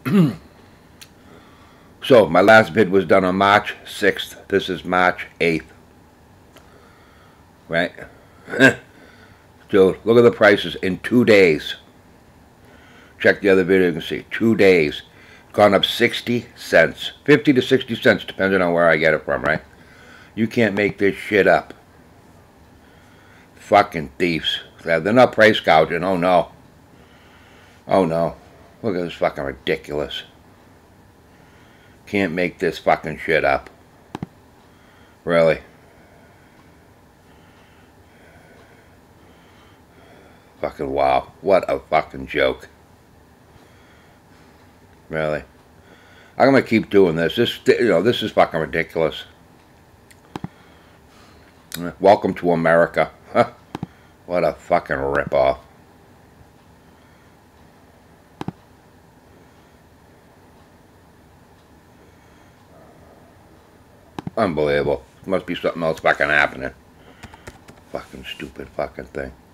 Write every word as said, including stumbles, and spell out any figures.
So, my last bid was done on March sixth. This is March eighth. Right? Dude, look at the prices in two days. Check the other video, you can see. Two days. Gone up sixty cents. fifty to sixty cents, depending on where I get it from, right? You can't make this shit up. Fucking thieves. They're not price gouging. Oh, no. Oh, no. Look at this fucking ridiculous. Can't make this fucking shit up. Really. Fucking wow. What a fucking joke. Really. I'm gonna keep doing this. This, you know, this is fucking ridiculous. Welcome to America. Huh. What a fucking ripoff. Unbelievable. Must be something else fucking happening. Fucking stupid fucking thing.